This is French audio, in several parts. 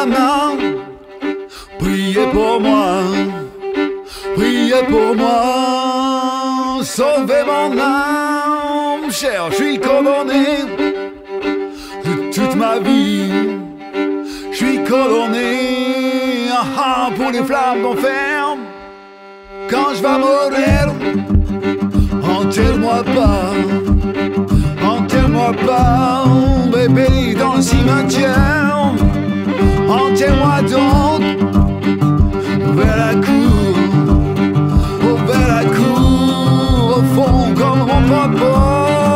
ma main, priez pour moi, priez pour moi, sauvez mon âme, cher, je suis condamné de toute ma vie, je suis condamné pour les flammes d'enfer. Quand je vais mourir, enterre-moi pas, bébé, dans le cimetière. Enterre-moi donc vers la cour, vers la cour, au fond comme mon papa.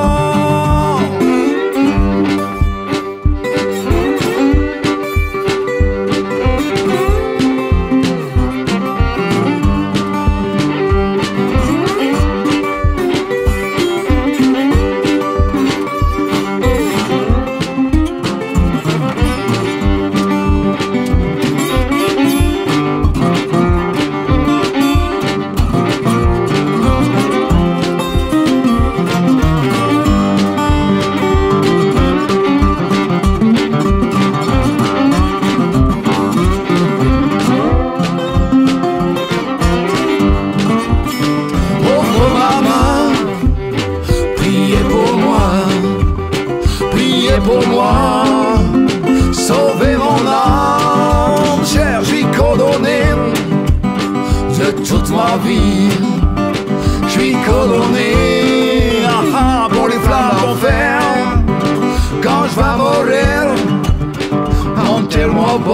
Pour moi, sauvez mon âme, cher, j'suis condamné de toute ma vie, j'suis condamné pour les flammes d'enfer. Quand je vais mourir, enterre-moi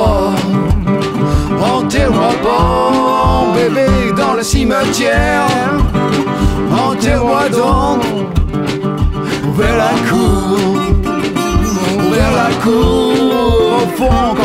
pas, bébé, dans le cimetière. Enterre-moi donc vers la cour, au fond